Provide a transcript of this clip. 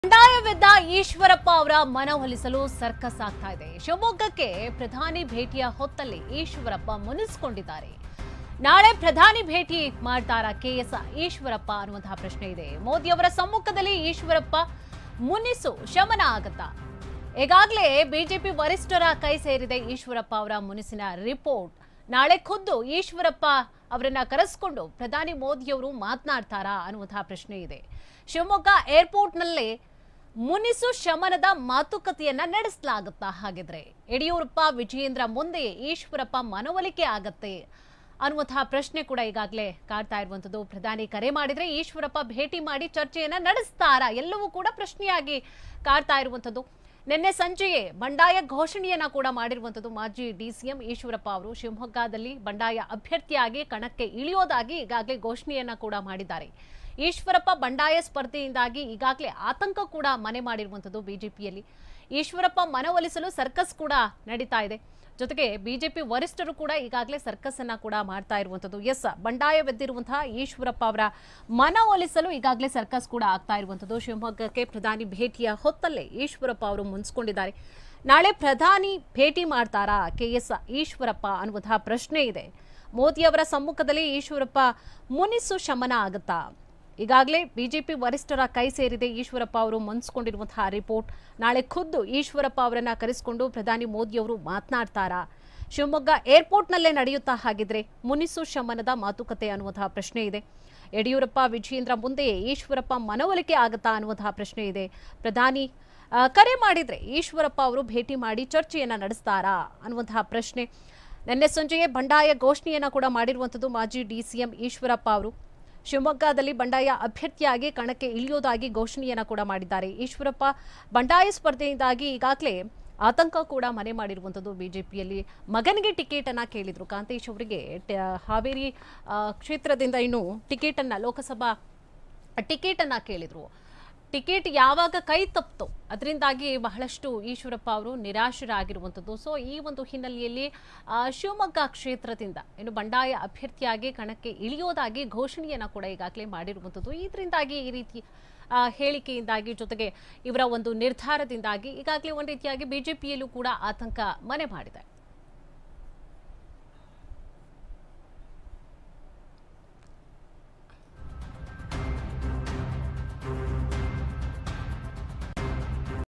ಬಂಡಾಯವಿದ್ದ ಈಶ್ವರಪ್ಪ ಅವರ ಮನವೊಲಿಸಲು ಸರ್ಕಸ್ ಆಗ್ತಾ ಇದೆ. ಶಿವಮೊಗ್ಗಕ್ಕೆ ಪ್ರಧಾನಿ ಭೇಟಿಯ ಹೊತ್ತಲ್ಲಿ ಈಶ್ವರಪ್ಪ ಮುನಿಸಿಕೊಂಡಿದ್ದಾರೆ. ನಾಳೆ ಪ್ರಧಾನಿ ಭೇಟಿ ಮಾಡ್ತಾರಾ ಕೆಎಸ್ ಈಶ್ವರಪ್ಪ ಅನ್ನುವಂತಹ ಪ್ರಶ್ನೆ ಇದೆ. ಮೋದಿ ಅವರ ಸಮ್ಮುಖದಲ್ಲಿ ಈಶ್ವರಪ್ಪ ಮುನಿಸು ಶಮನ ಆಗತ್ತಾ? ಈಗಾಗಲೇ ಬಿಜೆಪಿ ವರಿಷ್ಠರ ಕೈ ಸೇರಿದೆ ಈಶ್ವರಪ್ಪ ಅವರ ಮುನಿಸಿನ ರಿಪೋರ್ಟ್. ನಾಳೆ ಖುದ್ದು ಈಶ್ವರಪ್ಪ ಅವರನ್ನ ಕರೆಸಿಕೊಂಡು ಪ್ರಧಾನಿ ಮೋದಿಯವರು ಮಾತನಾಡ್ತಾರಾ ಅನ್ನುವಂತಹ ಪ್ರಶ್ನೆ ಇದೆ. ಶಿವಮೊಗ್ಗ ಏರ್ಪೋರ್ಟ್ನಲ್ಲೇ ಮುನಿಸು ಶಮನದ ಮಾತುಕತೆಯನ್ನ ನಡೆಸಲಾಗುತ್ತಾ? ಹಾಗಿದ್ರೆ ಯಡಿಯೂರಪ್ಪ ವಿಜಯೇಂದ್ರ ಮುಂದೆ ಈಶ್ವರಪ್ಪ ಮನವೊಲಿಕೆ ಆಗತ್ತೆ ಅನ್ನುವಂತಹ ಪ್ರಶ್ನೆ ಕೂಡ ಈಗಾಗಲೇ ಕಾಡ್ತಾ ಇರುವಂತದ್ದು. ಪ್ರಧಾನಿ ಕರೆ ಮಾಡಿದ್ರೆ ಈಶ್ವರಪ್ಪ ಭೇಟಿ ಮಾಡಿ ಚರ್ಚೆಯನ್ನ ನಡೆಸ್ತಾರಾ? ಎಲ್ಲವೂ ಕೂಡ ಪ್ರಶ್ನೆಯಾಗಿ ಕಾಡ್ತಾ ಇರುವಂತದ್ದು. ನಿನ್ನೆ ಸಂಜೆಯೇ ಬಂಡಾಯ ಘೋಷಣೆಯನ್ನ ಕೂಡ ಮಾಡಿರುವಂತದ್ದು. ಮಾಜಿ ಡಿಸಿಎಂ ಈಶ್ವರಪ್ಪ ಅವರು ಶಿವಮೊಗ್ಗದಲ್ಲಿ ಬಂಡಾಯ ಅಭ್ಯರ್ಥಿಯಾಗಿ ಕಣಕ್ಕೆ ಇಳಿಯೋದಾಗಿ ಈಗಾಗಲೇ ಘೋಷಣೆಯನ್ನ ಕೂಡ ಮಾಡಿದ್ದಾರೆ. ಈಶ್ವರಪ್ಪ ಬಂಡಾಯ ಸ್ಪರ್ಧೆಯಿಂದಾಗಿ ಈಗಾಗಲೇ ಆತಂಕ ಕೂಡ ಮನೆ ಮಾಡಿರುವಂತದ್ದು ಬಿಜೆಪಿಯಲ್ಲಿ. ಈಶ್ವರಪ್ಪ ಮನವೊಲಿಸಲು ಸರ್ಕಸ್ ಕೂಡ ನಡೀತಾ ಇದೆ. ಜೊತೆಗೆ ಬಿಜೆಪಿ ವರಿಷ್ಠರು ಕೂಡ ಈಗಾಗಲೇ ಸರ್ಕಸ್ ಅನ್ನ ಕೂಡ ಮಾಡ್ತಾ ಇರುವಂತದ್ದು. ಎಸ್, ಬಂಡಾಯವೆದ್ದಿರುವಂತಹ ಈಶ್ವರಪ್ಪ ಅವರ ಮನವೊಲಿಸಲು ಈಗಾಗಲೇ ಸರ್ಕಸ್ ಕೂಡ ಆಗ್ತಾ ಇರುವಂತದ್ದು. ಶಿವಮೊಗ್ಗಕ್ಕೆ ಪ್ರಧಾನಿ ಭೇಟಿಯ ಹೊತ್ತಲ್ಲೇ ಈಶ್ವರಪ್ಪ ಅವರು ಮುನ್ಸ್ಕೊಂಡಿದ್ದಾರೆ. ನಾಳೆ ಪ್ರಧಾನಿ ಭೇಟಿ ಮಾಡ್ತಾರಾ ಕೆಎಸ್ ಈಶ್ವರಪ್ಪ ಅನ್ನುವಂತಹ ಪ್ರಶ್ನೆ ಇದೆ. ಮೋದಿ ಅವರ ಸಮ್ಮುಖದಲ್ಲಿ ಈಶ್ವರಪ್ಪ ಮುನಿಸು ಶಮನ ಆಗುತ್ತಾ? ಈಗಾಗಲೇ ಬಿಜೆಪಿ ವರಿಷ್ಠರ ಕೈ ಸೇರಿದೆ ಈಶ್ವರಪ್ಪ ಅವರು ಮುನ್ಸ್ಕೊಂಡಿರುವಂತಹ ರಿಪೋರ್ಟ್. ನಾಳೆ ಖುದ್ದು ಈಶ್ವರಪ್ಪ ಅವರನ್ನ ಕರೆಸಿಕೊಂಡು ಪ್ರಧಾನಿ ಮೋದಿಯವರು ಮಾತನಾಡ್ತಾರಾ? ಶಿವಮೊಗ್ಗ ಏರ್ಪೋರ್ಟ್ನಲ್ಲೇ ನಡೆಯುತ್ತಾ? ಹಾಗಿದ್ರೆ ಮುನಿಸು ಶಮನದ ಮಾತುಕತೆ ಅನ್ನುವಂತಹ ಪ್ರಶ್ನೆ ಇದೆ. ಯಡಿಯೂರಪ್ಪ ವಿಜಯೇಂದ್ರ ಮುಂದೆಯೇ ಈಶ್ವರಪ್ಪ ಮನವೊಲಿಕೆ ಆಗುತ್ತಾ ಅನ್ನುವಂತಹ ಪ್ರಶ್ನೆ ಇದೆ. ಪ್ರಧಾನಿ ಕರೆ ಮಾಡಿದ್ರೆ ಈಶ್ವರಪ್ಪ ಅವರು ಭೇಟಿ ಮಾಡಿ ಚರ್ಚೆಯನ್ನ ನಡೆಸ್ತಾರಾ ಅನ್ನುವಂತಹ ಪ್ರಶ್ನೆ. ನಿನ್ನೆ ಸಂಜೆಯೇ ಬಂಡಾಯ ಘೋಷಣೆಯನ್ನ ಕೂಡ ಮಾಡಿರುವಂತದ್ದು ಮಾಜಿ ಡಿಸಿಎಂ ಈಶ್ವರಪ್ಪ ಅವರು. ಶಿವಮೊಗ್ಗದಲ್ಲಿ ಬಂಡಾಯ ಅಭ್ಯರ್ಥಿಯಾಗಿ ಕಣಕ್ಕೆ ಇಳಿಯೋದಾಗಿ ಘೋಷಣೆಯನ್ನ ಕೂಡ ಮಾಡಿದ್ದಾರೆ. ಈಶ್ವರಪ್ಪ ಬಂಡಾಯ ಸ್ಪರ್ಧೆಯಿಂದಾಗಿ ಈಗಾಗಲೇ ಆತಂಕ ಕೂಡ ಮನೆ ಮಾಡಿರುವಂತದ್ದು ಬಿಜೆಪಿಯಲ್ಲಿ. ಮಗನಿಗೆ ಟಿಕೆಟ್ ಅನ್ನ ಕೇಳಿದ್ರು. ಕಾಂತೇಶ್ ಅವರಿಗೆ ಹಾವೇರಿ ಕ್ಷೇತ್ರದಿಂದ ಇನ್ನು ಟಿಕೆಟ್ ಅನ್ನ ಲೋಕಸಭಾ ಟಿಕೆಟ್ ಅನ್ನ ಕೇಳಿದ್ರು. ಟಿಕೆಟ್ ಯಾವಾಗ ಕೈ ತಪ್ಪಿತು ಅದರಿಂದಾಗಿ ಬಹಳಷ್ಟು ಈಶ್ವರಪ್ಪ ಅವರು ನಿರಾಶರಾಗಿರುವಂಥದ್ದು. ಸೊ ಈ ಒಂದು ಹಿನ್ನೆಲೆಯಲ್ಲಿ ಶಿವಮೊಗ್ಗ ಕ್ಷೇತ್ರದಿಂದ ಇನ್ನು ಬಂಡಾಯ ಅಭ್ಯರ್ಥಿಯಾಗಿ ಕಣಕ್ಕೆ ಇಳಿಯೋದಾಗಿ ಘೋಷಣೆಯನ್ನ ಕೂಡ ಈಗಾಗಲೇ ಮಾಡಿರುವಂಥದ್ದು. ಇದರಿಂದಾಗಿ ಈ ರೀತಿ ಹೇಳಿಕೆಯಿಂದಾಗಿ ಜೊತೆಗೆ ಇವರ ಒಂದು ನಿರ್ಧಾರದಿಂದಾಗಿ ಈಗಾಗಲೇ ಒಂದು ರೀತಿಯಾಗಿ ಬಿಜೆಪಿಯಲ್ಲೂ ಕೂಡ ಆತಂಕ ಮನೆ ಮಾಡಿದೆ.